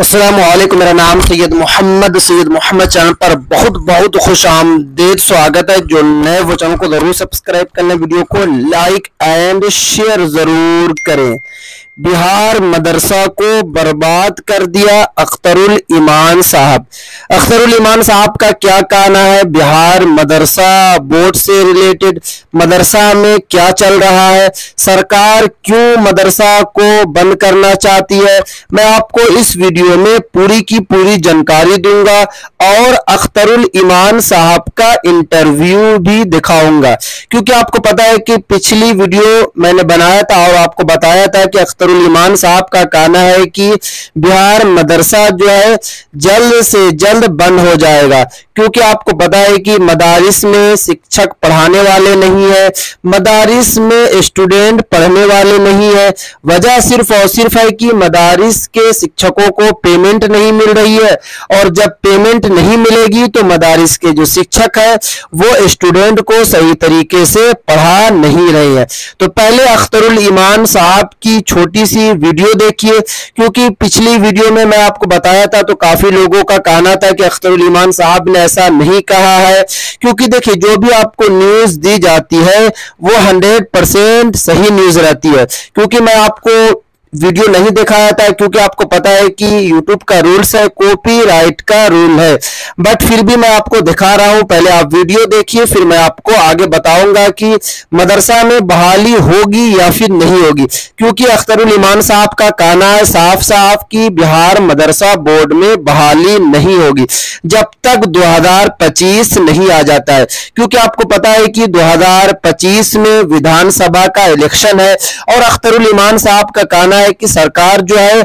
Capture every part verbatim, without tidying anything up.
अस्सलामुअलैकुम, मेरा नाम सैयद मोहम्मद सैयद मोहम्मद चैनल पर बहुत बहुत खुश आमदीद स्वागत है। जो नए वो चैनल को जरूर सब्सक्राइब करना, वीडियो को लाइक एंड शेयर जरूर करें। बिहार मदरसा को बर्बाद कर दिया अख्तरुल ईमान साहब। अख्तरुल ईमान साहब का क्या कहना है बिहार मदरसा बोर्ड से रिलेटेड, मदरसा में क्या चल रहा है, सरकार क्यों मदरसा को बंद करना चाहती है, मैं आपको इस वीडियो में पूरी की पूरी जानकारी दूंगा और अख्तरुल ईमान साहब का इंटरव्यू भी दिखाऊंगा। क्योंकि आपको पता है कि पिछली वीडियो मैंने बनाया था और आपको बताया था कि अख्तरुल ईमान साहब का कहना है कि बिहार मदरसा जो है जल्द से जल्द बंद हो जाएगा। क्योंकि आपको पता है कि मदारिस में शिक्षक पढ़ाने वाले नहीं है, मदारिस में स्टूडेंट पढ़ने वाले नहीं है। वजह सिर्फ और सिर्फ है कि मदारिस के शिक्षकों को पेमेंट नहीं मिल रही है, और जब पेमेंट नहीं मिलेगी तो मदारिस के जो शिक्षक है वो स्टूडेंट को सही तरीके से पढ़ा नहीं रहे हैं। तो पहले अख्तरुल ईमान साहब की छोटी सी वीडियो देखिए, क्योंकि पिछली वीडियो में मैं आपको बताया था तो काफी लोगों का कहना था कि अख्तरुल ईमान साहब ने ऐसा नहीं कहा है। क्योंकि देखिए, जो भी आपको न्यूज दी जाती है वो हंड्रेड परसेंट सही न्यूज रहती है। क्योंकि मैं आपको वीडियो नहीं दिखाया था क्योंकि आपको पता है कि यूट्यूब का रूल्स है, कॉपीराइट का रूल है, बट फिर भी मैं आपको दिखा रहा हूं। पहले आप वीडियो देखिए, फिर मैं आपको आगे बताऊंगा कि मदरसा में बहाली होगी या फिर नहीं होगी। क्योंकि अख्तरुल ईमान साहब का कहना है साफ साफ कि बिहार मदरसा बोर्ड में बहाली नहीं होगी जब तक दो हज़ार पच्चीस नहीं आ जाता है। क्योंकि आपको पता है कि दो हज़ार पच्चीस में विधानसभा का इलेक्शन है और अख्तरुल ईमान साहब का कहना है कि सरकार जो है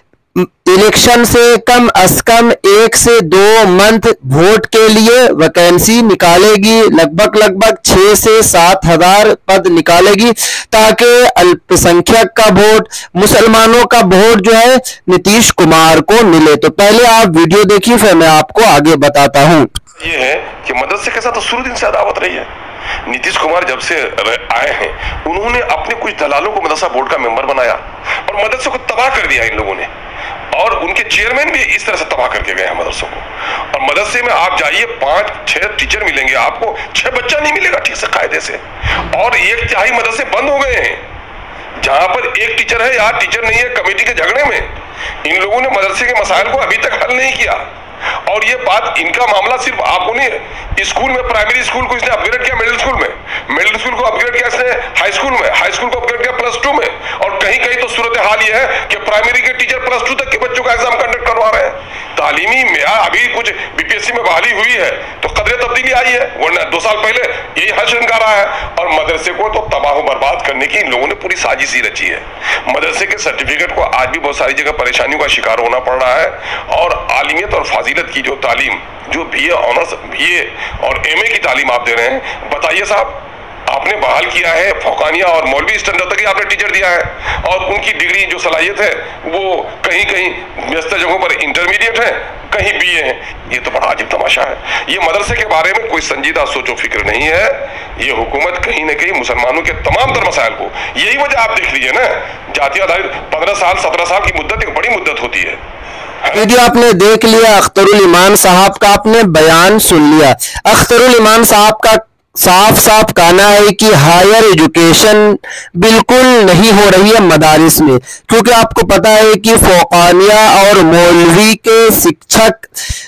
इलेक्शन से कम अज कम एक से दो मंथ वोट के लिए वैकेंसी निकालेगी, लगभग लगभग छह से सात हजार पद निकालेगी, ताकि अल्पसंख्यक का वोट, मुसलमानों का वोट जो है नीतीश कुमार को मिले। तो पहले आप वीडियो देखिए, फिर मैं आपको आगे बताता हूँ। ये है कि मदरसे के साथ तो शुरू दिन से अदावत रही है। नीतीश कुमार जब से आए हैं उन्होंने अपने कुछ दलालों को मदरसा बोर्ड का मेंबर बनाया और मदरसे को तबाह कर दिया इन लोगों ने, और उनके चेयरमैन भी इस तरह से तबाह करके गए हैं मदरसों को। और मदरसे में आप जाइए, पांच छह टीचर मिलेंगे आपको, छह बच्चा नहीं मिलेगा ठीक से कायदे से, और एक तिहाई मदरसे बंद हो गए हैं। जहां पर एक टीचर है या टीचर नहीं है, कमेटी के झगड़े में इन लोगों ने मदरसे के मसाइल को अभी तक हल नहीं किया। और ये बात, इनका मामला सिर्फ आपको नहीं है, स्कूल में प्राइमरी स्कूल को इसने अपग्रेड किया मिडिल स्कूल में, मिडिल स्कूल को अपग्रेड किया इसने हाई स्कूल में, हाई स्कूल को अपग्रेड किया प्लस टू में, और कहीं कहीं तो सूरत हाल ये है कि प्राइमरी के टीचर प्लस टू तक के बच्चों का एग्जाम कंडक्ट करवा रहे हैं। तालीमी में अभी कुछ बीपीएससी में बहाली हुई है तो कदरे तब्दीली आई है, वरना दो साल पहले यही हर्ष का रहा है। और मदरसे को तो तबाह बर्बाद करने की इन लोगों ने पूरी साजिश ही रची है। मदरसे के सर्टिफिकेट को आज भी बहुत सारी जगह परेशानियों का शिकार होना पड़ रहा है, और आलिमियत और फाजिलत की जो तालीम, जो बीए ऑनर्स बीए और एमए की तालीम आप दे रहे हैं, बताइए साहब, आपने बहाल किया है फौकानिया और मौलवी स्टैंडर्ड तक ही आपने टीचर दिया है, और उनकी डिग्री जो सलाहियत है वो कहीं कहीं व्यस्त जगहों पर इंटरमीडिएट है, कहीं बीए है। ये तो बड़ा अजीब तमाशा है। ये मदरसे के बारे में कोई संजीदा सोचो फिक्र नहीं है। ये हुकूमत कहीं ना कहीं मुसलमानों के तमाम तर मसाइल को, यही वजह आप देख लीजिए ना, जाति आधारित पंद्रह साल सत्रह साल की मुद्दत एक बड़ी मुद्दत होती है। वीडियो आपने देख लिया, अख्तरुल ईमान साहब का आपने बयान सुन लिया। अख्तरुल ईमान साहब का साफ साफ कहना है कि हायर एजुकेशन बिल्कुल नहीं हो रही है मदारिस में। क्योंकि आपको पता है कि फौकानिया और मौलवी के शिक्षक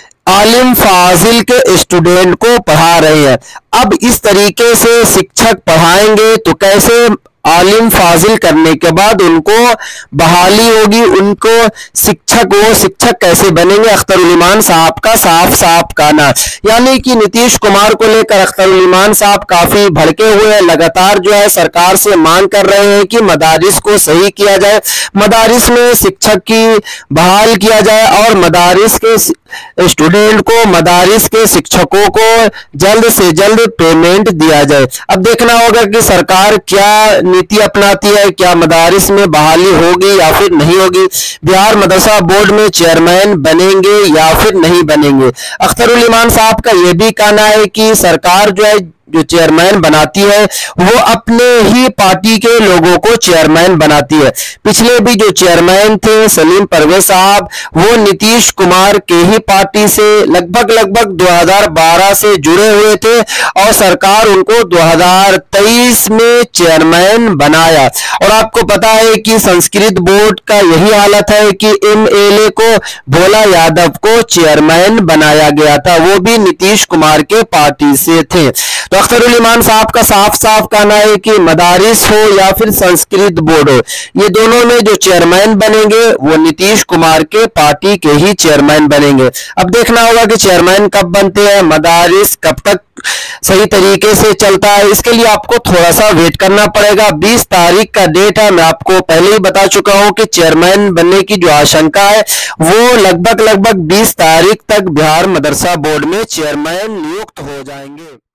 आलिम फाजिल के स्टूडेंट को पढ़ा रहे हैं। अब इस तरीके से शिक्षक पढ़ाएंगे तो कैसे आलिम फाजिल करने के बाद उनको बहाली होगी, उनको शिक्षक वो शिक्षक कैसे बनेंगे? अख्तरुल ईमान साहब का साफ साफ कहना, यानी कि नीतीश कुमार को लेकर अख्तरुल ईमान साहब काफी भड़के हुए हैं। लगातार जो है सरकार से मांग कर रहे हैं कि मदारिस को सही किया जाए, मदारिस में शिक्षक की बहाल किया जाए और मदारिस के स्टूडेंट को, मदारिस के शिक्षकों को जल्द से जल्द पेमेंट दिया जाए। अब देखना होगा कि सरकार क्या नीति अपनाती है, क्या मदारिस में बहाली होगी या फिर नहीं होगी, बिहार मदरसा बोर्ड में चेयरमैन बनेंगे या फिर नहीं बनेंगे। अख्तरुल ईमान साहब का यह भी कहना है कि सरकार जो है जो चेयरमैन बनाती है वो अपने ही पार्टी के लोगों को चेयरमैन बनाती है। पिछले भी जो चेयरमैन थे सलीम परवेज साहब, वो नीतीश कुमार के ही पार्टी से लगभग लगभग दो हज़ार बारह से जुड़े हुए थे और सरकार उनको दो हज़ार तेईस में चेयरमैन बनाया। और आपको पता है कि संस्कृत बोर्ड का यही हालत है कि एमएलए को भोला यादव को चेयरमैन बनाया गया था, वो भी नीतीश कुमार के पार्टी से थे। तो अख्तरुल इमान साहब का साफ साफ कहना है कि मदारिस हो या फिर संस्कृत बोर्ड हो, ये दोनों में जो चेयरमैन बनेंगे वो नीतीश कुमार के पार्टी के ही चेयरमैन बनेंगे। अब देखना होगा कि चेयरमैन कब बनते हैं, मदारिस कब तक सही तरीके से चलता है, इसके लिए आपको थोड़ा सा वेट करना पड़ेगा। बीस तारीख का डेट है, मैं आपको पहले ही बता चुका हूं कि चेयरमैन बनने की जो आशंका है वो लगभग लगभग बीस तारीख तक बिहार मदरसा बोर्ड में चेयरमैन नियुक्त हो जाएंगे।